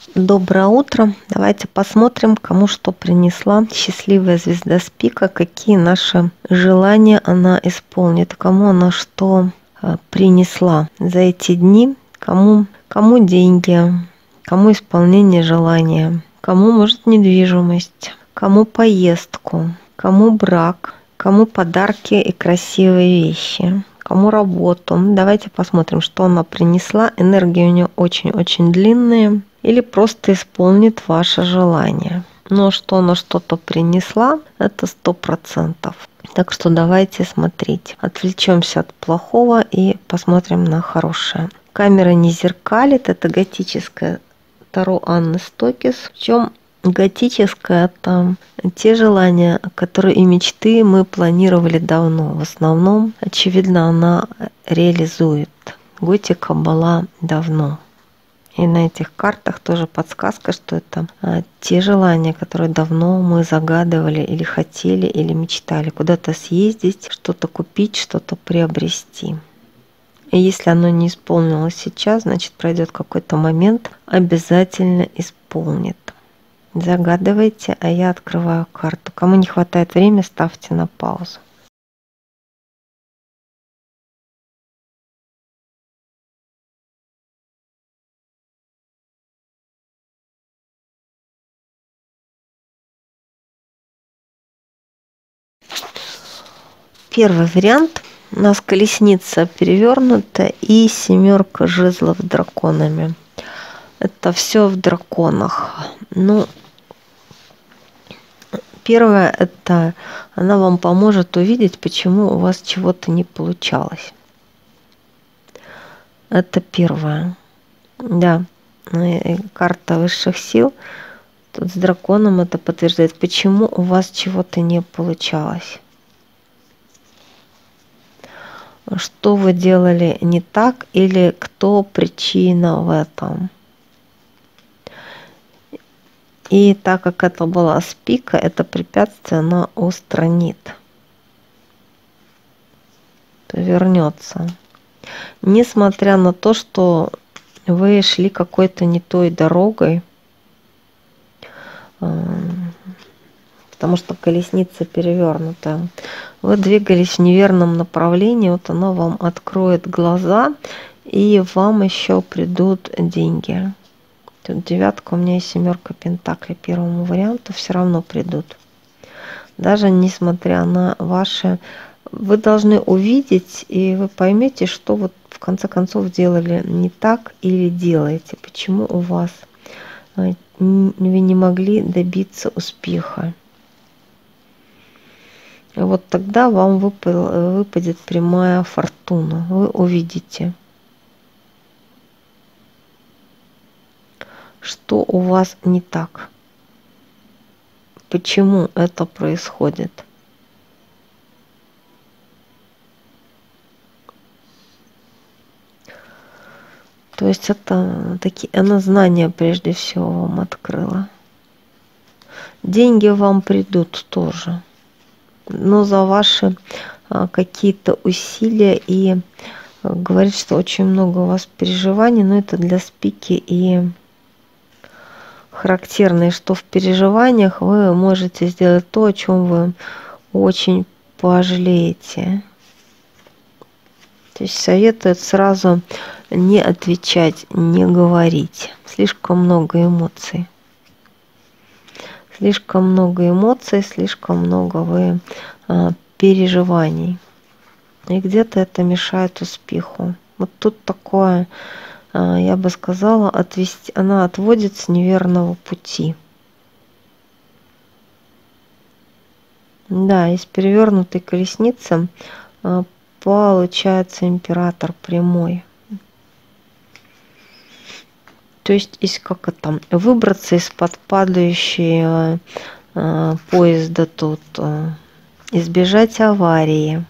Доброе утро. Давайте посмотрим, кому что принесла счастливая звезда с пика, какие наши желания она исполнит, кому она что принесла за эти дни, кому деньги, кому исполнение желания, кому может недвижимость, кому поездку, кому брак, кому подарки и красивые вещи, кому работу. Давайте посмотрим, что она принесла. Энергии у нее очень-очень длинные. Или просто исполнит ваше желание. Но что она что-то принесла, это 100%. Так что давайте смотреть. Отвлечемся от плохого и посмотрим на хорошее. Камера не зеркалит. Это готическое Таро Анны Стокис. Причем готическое — это те желания, которые и мечты мы планировали давно. В основном, очевидно, она реализует. Готика была давно. И на этих картах тоже подсказка, что это те желания, которые давно мы загадывали или хотели, или мечтали. Куда-то съездить, что-то купить, что-то приобрести. И если оно не исполнилось сейчас, значит пройдет какой-то момент, обязательно исполнит. Загадывайте, а я открываю карту. Кому не хватает времени, ставьте на паузу. Первый вариант. У нас колесница перевернута и 7 жезлов драконами. Это все в драконах. Ну, первое — это она вам поможет увидеть, почему у вас чего-то не получалось. Это первое. Да, карта высших сил. Тут с драконом это подтверждает, почему у вас чего-то не получалось. Что вы делали не так или кто причина в этом. И так как это была с пика, это препятствие она устранит. Вернется. Несмотря на то, что вы шли какой-то не той дорогой, потому что колесница перевернута. Вы двигались в неверном направлении, вот она вам откроет глаза, и вам еще придут деньги. Тут 9 у меня и 7 пентаклей. Первому варианту все равно придут. Даже несмотря на ваши... Вы должны увидеть, и вы поймете, что вот в конце концов делали не так или делаете. Почему у вас вы не могли добиться успеха. Вот тогда вам выпадет прямая фортуна. Вы увидите, что у вас не так. Почему это происходит. То есть это она знания прежде всего вам открыла. Деньги вам придут тоже, но за ваши какие-то усилия, и говорит, что очень много у вас переживаний, но это для спики и характерно, что в переживаниях вы можете сделать то, о чем вы очень пожалеете. То есть советуют сразу не отвечать, не говорить. Слишком много эмоций. Слишком много эмоций, слишком много вы переживаний. И где-то это мешает успеху. Вот тут такое, я бы сказала, она отводит с неверного пути. Да, из перевернутой колесницы получается император прямой. То есть выбраться из-под падающего поезда тут, избежать аварии.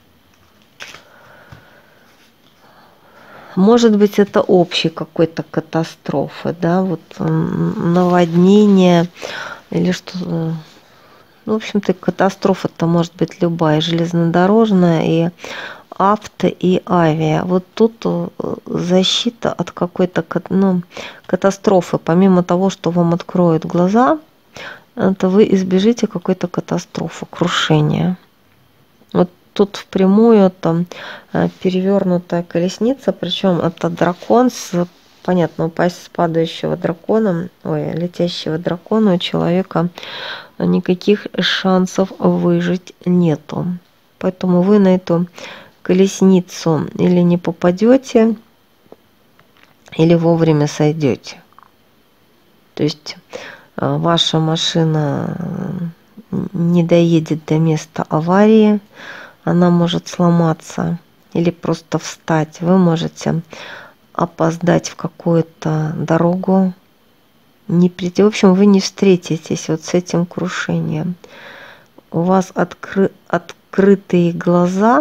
Может быть, это общей какой-то катастрофы, да, вот наводнение или что-то. Ну, в общем-то, катастрофа-то может быть любая, железнодорожная, и авто и авиа. Вот тут защита от какой-то катастрофы. Помимо того, что вам откроют глаза, это вы избежите какой-то катастрофы, крушения. Вот тут впрямую там перевернутая колесница, причем это дракон понятно, упасть с падающего дракона, летящего дракона у человека никаких шансов выжить нету. Поэтому вы на эту колесницу или не попадете, или вовремя сойдете. То есть ваша машина не доедет до места аварии, она может сломаться или просто встать. Вы можете опоздать в какую-то дорогу, не прийти. В общем, вы не встретитесь вот с этим крушением. У вас открытые глаза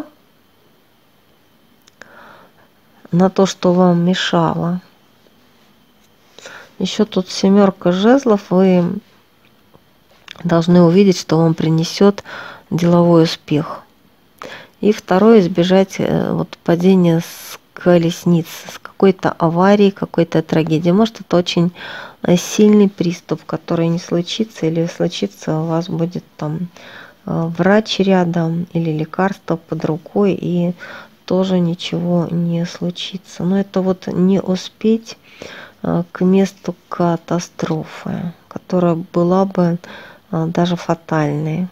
на то, что вам мешало. Еще тут 7 жезлов. Вы должны увидеть, что вам принесет деловой успех. И второе, избежать вот падения с колесниц, с какой-то аварии, какой-то трагедии. Может, это очень сильный приступ, который не случится, или случится, у вас будет там врач рядом или лекарство под рукой, и тоже ничего не случится. Но это вот не успеть к месту катастрофы, которая была бы даже фатальной.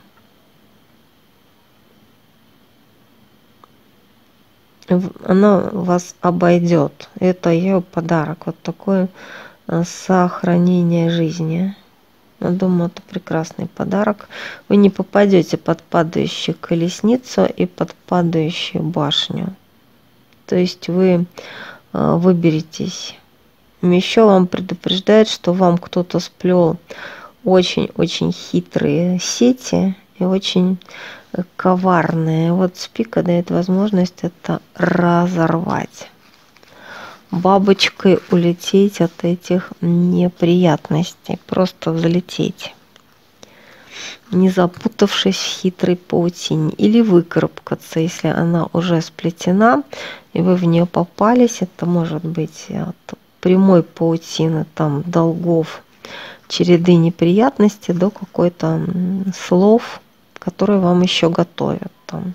Она вас обойдет. Это ее подарок. Вот такое сохранение жизни. Я думаю, это прекрасный подарок. Вы не попадете под падающую колесницу и под падающую башню. То есть вы выберетесь. Еще вам предупреждает, что вам кто-то сплел очень-очень хитрые сети и очень коварные. Вот спика дает возможность это разорвать. Бабочкой улететь от этих неприятностей. Просто взлететь, не запутавшись в хитрой паутине. Или выкарабкаться, если она уже сплетена, и вы в нее попались. Это может быть от прямой паутины, там, долгов, череды неприятностей до какой-то слов, которые вам еще готовят. Там.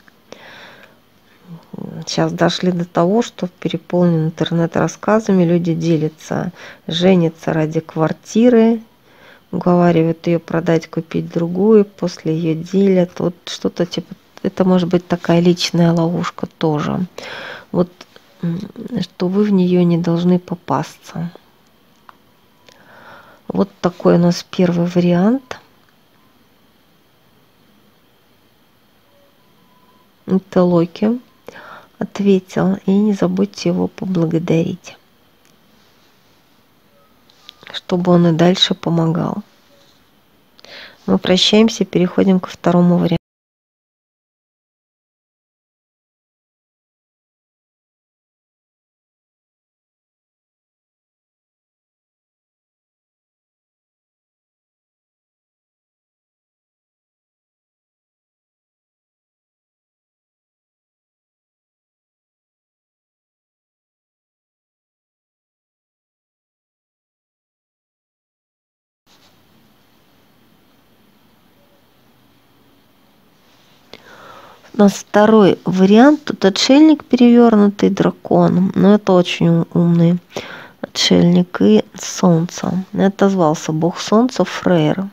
Сейчас дошли до того, что переполнен интернет рассказами, люди делятся, женятся ради квартиры, уговаривают ее продать, купить другую, после ее делят. Вот что-то типа, это может быть такая личная ловушка тоже. Вот что вы в нее не должны попасться. Вот такой у нас первый вариант. Это Локи ответил, и не забудьте его поблагодарить, чтобы он и дальше помогал. Мы прощаемся, переходим ко второму варианту. У нас второй вариант. Тут отшельник, перевернутый, дракон. Но это очень умный отшельник. И солнце. Это звался бог солнца Фрейр.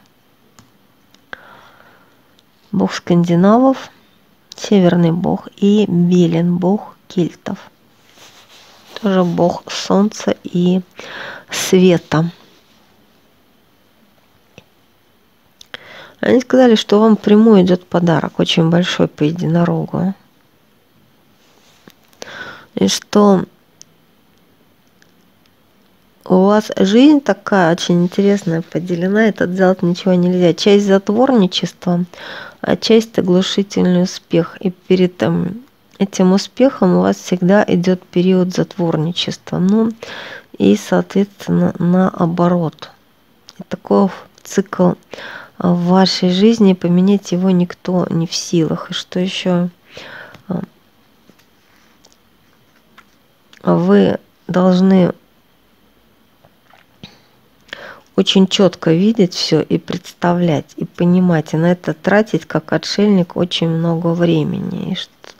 Бог скандинавов, северный бог. И Белин, бог кельтов. Тоже бог солнца и света. Они сказали, что вам прямой идет подарок, очень большой по единорогу. И что у вас жизнь такая очень интересная, поделена, это сделать ничего нельзя. Часть затворничества, а часть оглушительный успех. И перед этим успехом у вас всегда идет период затворничества. Ну и, соответственно, наоборот. И такой цикл в вашей жизни, поменять его никто не в силах. И что еще вы должны очень четко видеть все и представлять, и понимать, и на это тратить, как отшельник, очень много времени.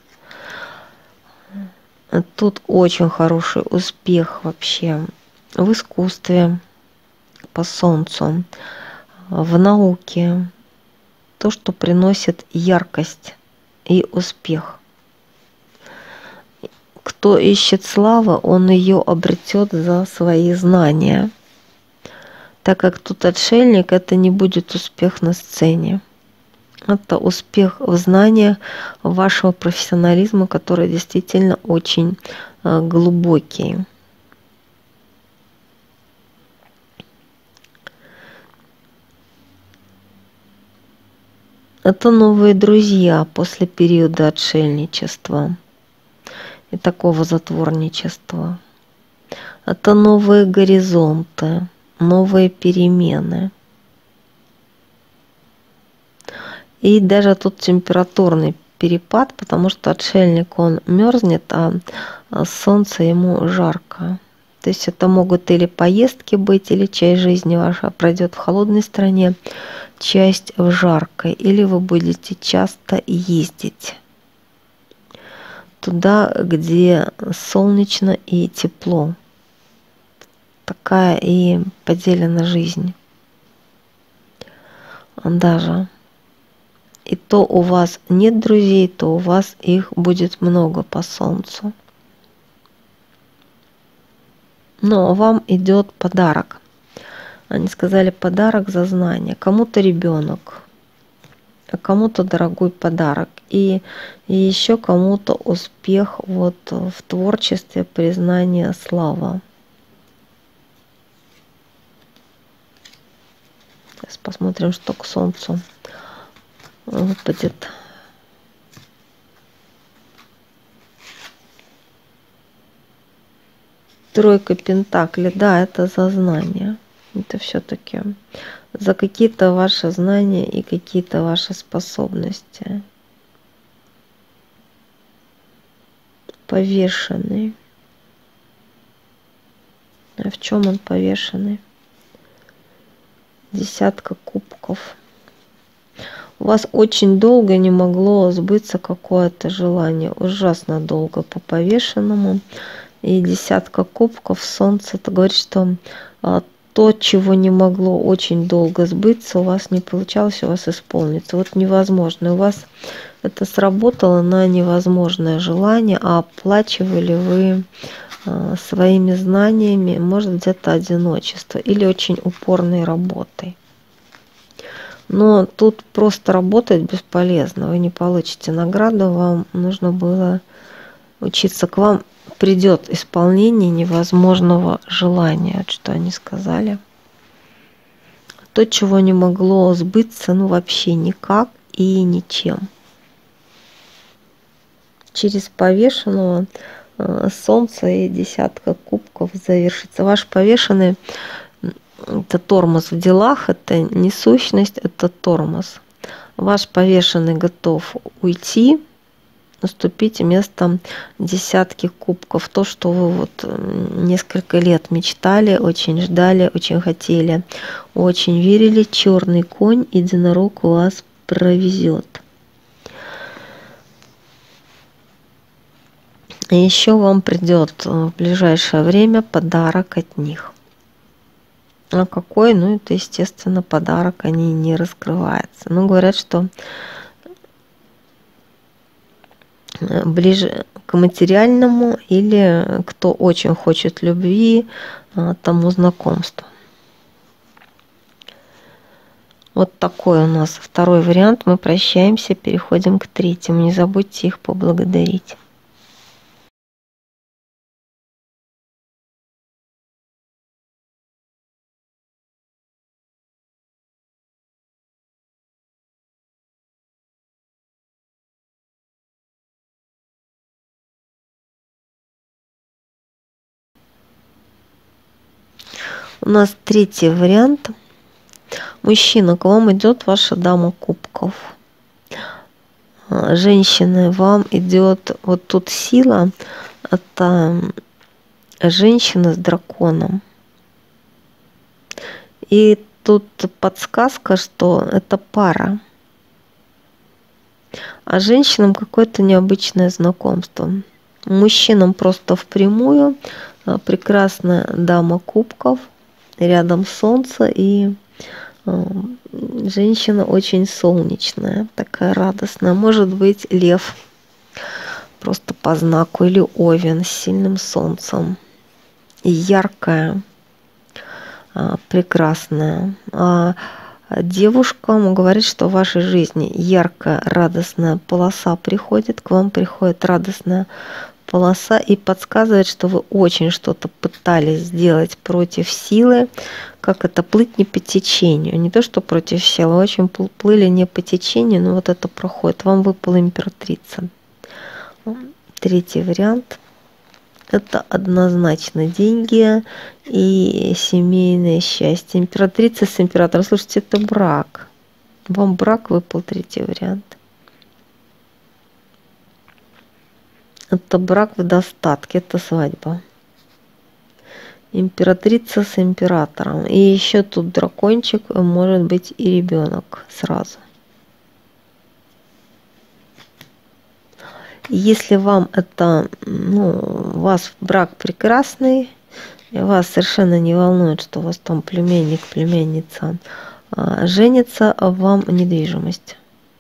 И тут очень хороший успех вообще в искусстве по Солнцу, в науке, то, что приносит яркость и успех. Кто ищет славы, он ее обретет за свои знания. Так как тут отшельник, это не будет успех на сцене. Это успех в знаниях вашего профессионализма, который действительно очень глубокий. Это новые друзья после периода отшельничества и такого затворничества. Это новые горизонты, новые перемены. И даже тут температурный перепад, потому что отшельник, он мерзнет, а солнце ему жарко. То есть это могут или поездки быть, или часть жизни ваша пройдет в холодной стране, часть в жаркой, или вы будете часто ездить туда, где солнечно и тепло. Такая и поделена жизнь. Даже. И то у вас нет друзей, то у вас их будет много по Солнцу. Но вам идет подарок. Они сказали подарок за знание. Кому-то ребенок, а кому-то дорогой подарок. И еще кому-то успех вот в творчестве, признание, слава. Сейчас посмотрим, что к Солнцу выпадет. Тройка пентаклей, да, это за знания. Это все-таки за какие-то ваши знания и какие-то ваши способности. Повешенный. А в чем он повешенный? Десятка кубков. У вас очень долго не могло сбыться какое-то желание. Ужасно долго по повешенному. И десятка кубков, солнце, это говорит, что то, чего не могло очень долго сбыться, у вас не получалось, у вас исполнится. Вот невозможно. У вас это сработало на невозможное желание, а оплачивали вы своими знаниями, может, где-то одиночество или очень упорной работой. Но тут просто работать бесполезно, вы не получите награду, вам нужно было учиться. К вам придет исполнение невозможного желания, вот что они сказали. То, чего не могло сбыться, ну вообще никак и ничем. Через повешенного солнце и десятка кубков завершится. Ваш повешенный — это тормоз в делах, это не сущность, это тормоз. Ваш повешенный готов уйти, уступить место десятки кубков. То, что вы вот несколько лет мечтали, очень ждали, очень хотели, очень верили. Черный конь, единорог у вас провезет. И еще вам придет в ближайшее время подарок от них. А какой? Ну, это, естественно, подарок, они не раскрываются. Но говорят, что ближе к материальному или кто очень хочет любви, тому знакомству. Вот такой у нас второй вариант. Мы прощаемся, переходим к третьему. Не забудьте их поблагодарить. У нас третий вариант. Мужчина, к вам идет ваша дама кубков. Женщины, вам идет вот тут сила. Это женщина с драконом. И тут подсказка, что это пара. А женщинам какое-то необычное знакомство. Мужчинам просто впрямую прекрасная дама кубков, рядом солнце, и женщина очень солнечная, такая радостная. Может быть, лев просто по знаку, или овен с сильным солнцем. И яркая, прекрасная. А девушкам говорит, что в вашей жизни яркая, радостная полоса приходит, к вам приходит радостная полоса и подсказывает, что вы очень что-то пытались сделать против силы, как это плыть не по течению. Не то, что против силы, очень плыли не по течению, но вот это проходит. Вам выпала императрица. Третий вариант. Это однозначно деньги и семейное счастье. Императрица с императором. Слушайте, это брак. Вам брак выпал, третий вариант. Это брак в достатке, это свадьба. Императрица с императором. И еще тут дракончик, может быть и ребенок сразу. Если вам это, у вас брак прекрасный, и вас совершенно не волнует, что у вас там племянник, племянница женится, а вам недвижимость.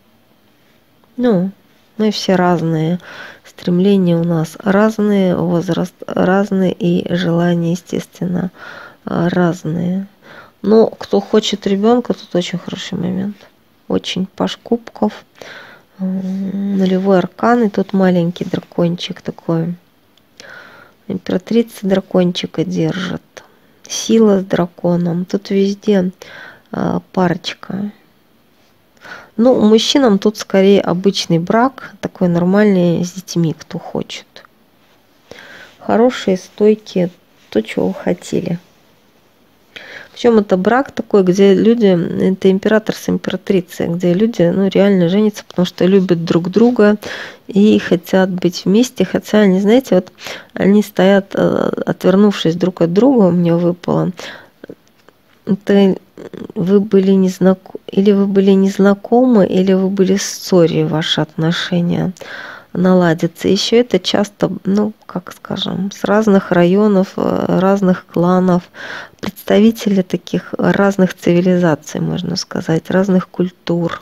Мы все разные, стремления у нас разные, возраст разный и желания, естественно, разные. Но кто хочет ребенка, тут очень хороший момент. Очень паш кубков, нулевой аркан, и тут маленький дракончик такой. Императрица дракончика держит. Сила с драконом. Тут везде парочка. Мужчинам тут скорее обычный брак, такой нормальный, с детьми, кто хочет. Хорошие, стойкие, то, чего вы хотели. Причем это брак такой, где люди, это император с императрицей, где люди реально женятся, потому что любят друг друга и хотят быть вместе. Хотя они, знаете, вот они стоят, отвернувшись друг от друга, мне выпало. Это вы были или вы были незнакомы, или вы были в ссоре, ваши отношения наладятся. Еще это часто, с разных районов, разных кланов, представители таких разных цивилизаций, можно сказать, разных культур.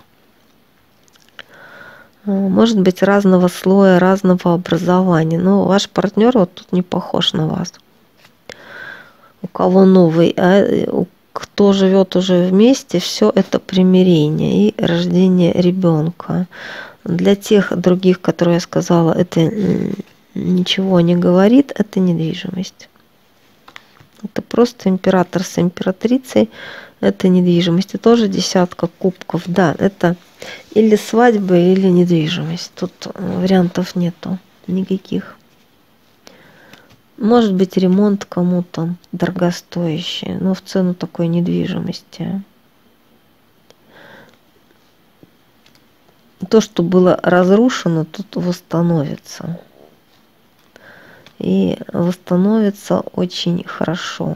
Может быть, разного слоя, разного образования. Но ваш партнер вот тут не похож на вас. У кого новый, кто живет уже вместе, все это примирение и рождение ребенка. Для тех других, которые я сказала, это ничего не говорит, это недвижимость. Это просто император с императрицей, это недвижимость. И тоже десятка кубков. Да, это или свадьба, или недвижимость. Тут вариантов нету никаких. Может быть, ремонт кому-то дорогостоящий, но в цену такой недвижимости. То, что было разрушено, тут восстановится. И восстановится очень хорошо.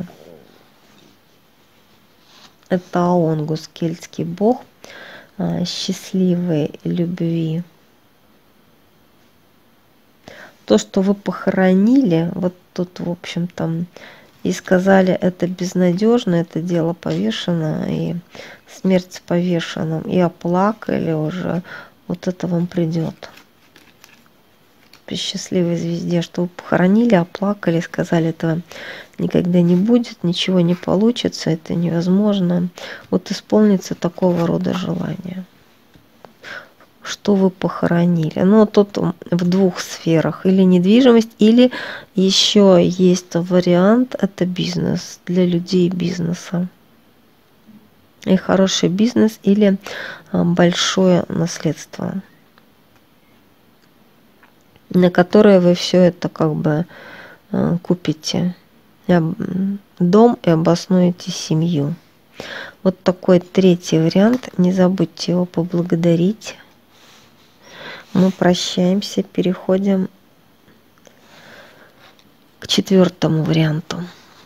Это Аонгус, кельтский бог счастливой любви. То, что вы похоронили, вот тут, в общем-то, и сказали, это безнадежно, это дело повешено, и смерть с повешенным, и оплакали уже, вот это вам придет. При счастливой звезде, что вы похоронили, оплакали, сказали, этого никогда не будет, ничего не получится, это невозможно. Вот исполнится такого рода желание. Что вы похоронили. Тут в двух сферах. Или недвижимость, или еще есть вариант, это бизнес, для людей бизнеса. И хороший бизнес или большое наследство, на которое вы все это купите. Дом и обоснуете семью. Вот такой третий вариант. Не забудьте его поблагодарить. Мы прощаемся, переходим к к четвертому варианту.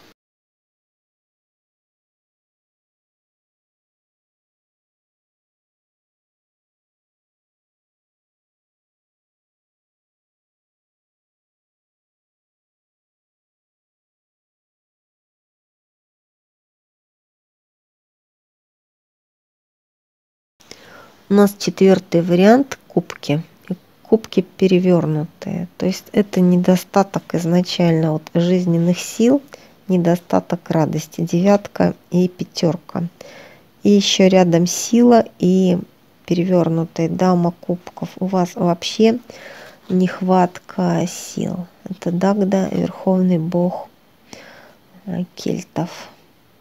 У нас четвертый вариант кубки. Кубки перевернутые. То есть это недостаток изначально вот жизненных сил, недостаток радости. Девятка и пятерка. И еще рядом сила и перевернутая дама кубков. У вас вообще нехватка сил. Это Дагда, верховный бог кельтов.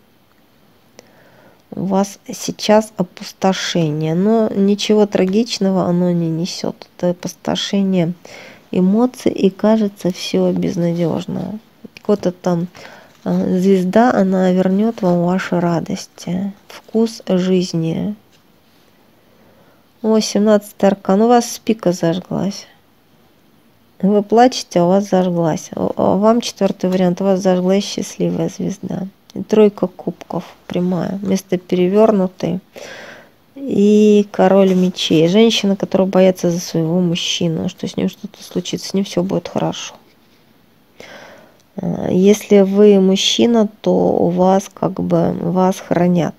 У вас сейчас опустошение, но ничего трагичного оно не несет. Это опустошение эмоций, и кажется все безнадежно. Вот эта звезда, она вернет вам ваши радости, вкус жизни. О, 17-й аркан. У вас спика зажглась. Вы плачете, а у вас зажглась. А вам четвертый вариант. У вас зажглась счастливая звезда. И тройка кубков прямая, вместо перевернутой. И король мечей. Женщина, которая боится за своего мужчину, что с ним что-то случится, с ним все будет хорошо. Если вы мужчина, то у вас вас хранят.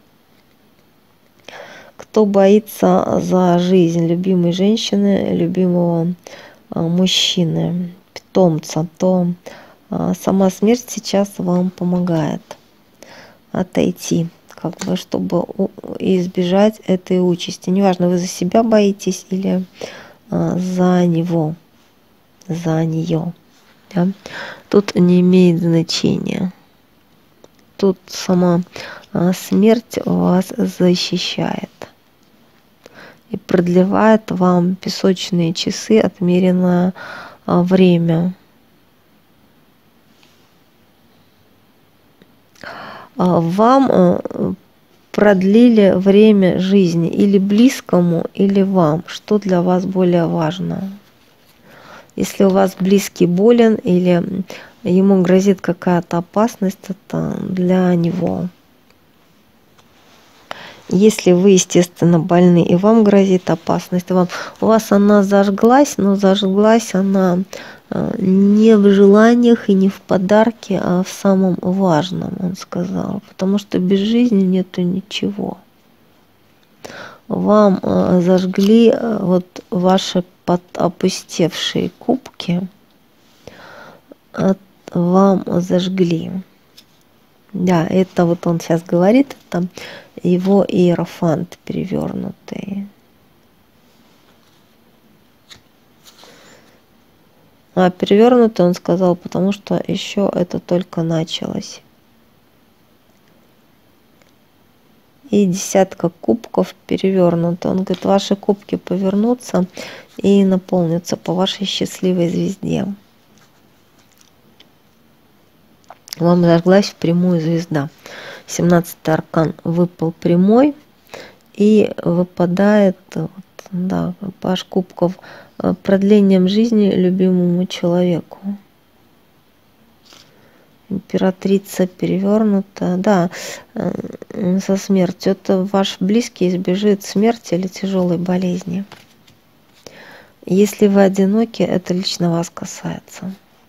Кто боится за жизнь любимой женщины, любимого мужчины, питомца, то сама смерть сейчас вам помогает отойти, чтобы избежать этой участи. Неважно, вы за себя боитесь или за него, за нее. Да? Тут не имеет значения. Тут сама смерть вас защищает и продлевает вам песочные часы, отмеренное время. Вам продлили время жизни или близкому, или вам. Что для вас более важно? Если у вас близкий болен или ему грозит какая-то опасность, это для него. Если вы, естественно, больны и вам грозит опасность, у вас она зажглась, но зажглась она не в желаниях и не в подарке, а в самом важном, он сказал. Потому что без жизни нету ничего. Вам зажгли вот ваши опустевшие кубки, вам зажгли. Да, это вот он сейчас говорит, это его иерофант перевернутый. А перевернутый он сказал, потому что еще это только началось. И десятка кубков перевернута. Он говорит, ваши кубки повернутся и наполнятся по вашей счастливой звезде. Вам зажглась впрямую звезда. 17-й аркан выпал прямой и выпадает, да, паж кубков, продлением жизни любимому человеку. Императрица перевернута, да, со смертью. Это ваш близкий избежит смерти или тяжелой болезни. Если вы одиноки, это лично вас касается.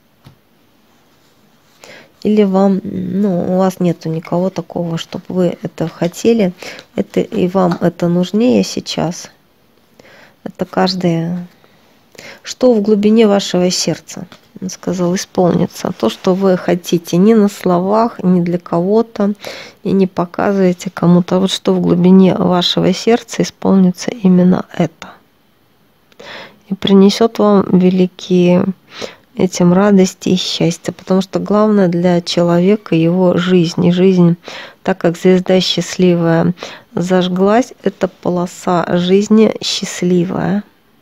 Или вам, у вас нету никого такого, чтобы вы это хотели, это и вам это нужнее сейчас. Это каждый, что в глубине вашего сердца, он сказал, исполнится. То, что вы хотите, не на словах, не для кого-то, и не показываете кому-то. Вот что в глубине вашего сердца исполнится именно это. И принесет вам великие этим радости и счастье, потому что главное для человека его жизнь. И жизнь, так как звезда счастливая зажглась, это полоса жизни счастливая.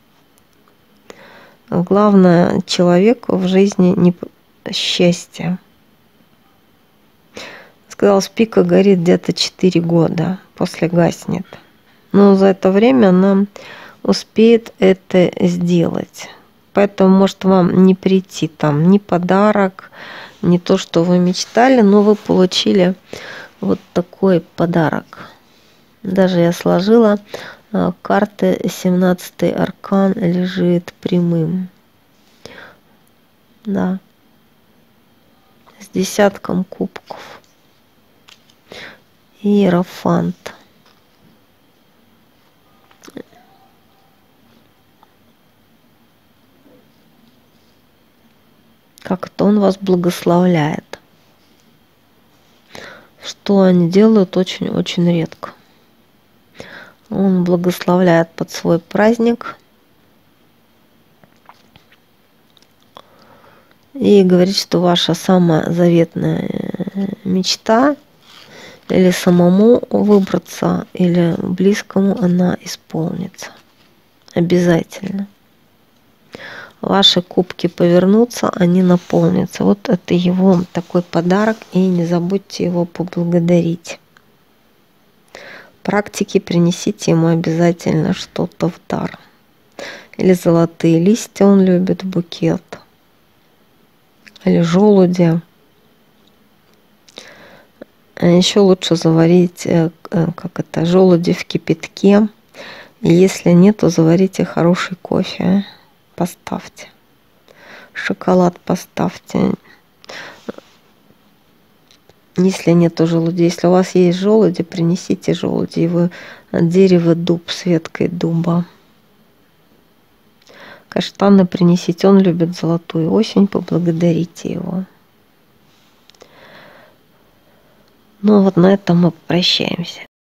Главное человеку в жизни не счастье. Сказал, спика горит где-то 4 года, после гаснет. Но за это время она успеет это сделать. Поэтому может вам не прийти там ни подарок, ни то, что вы мечтали, но вы получили вот такой подарок. Даже я сложила, карты 17-й аркан лежит прямым. Да. С десятком кубков. Иерофант. Как это он вас благословляет. Что они делают очень-очень редко. Он благословляет под свой праздник и говорит, что ваша самая заветная мечта или самому выбраться, или близкому, она исполнится. Обязательно. Ваши кубки повернутся, они наполнятся. Вот это его такой подарок, и не забудьте его поблагодарить. Практики принесите ему обязательно что-то в дар. Или золотые листья он любит, букет. Или желуди. А еще лучше заварить, желуди в кипятке. И если нет, то заварите хороший кофе. Поставьте. Шоколад поставьте. Если нету желуди, если у вас есть желуди, принесите желуди. Его дерево дуб с веткой дуба. Каштаны принесите, он любит золотую осень, поблагодарите его. Ну вот на этом мы прощаемся.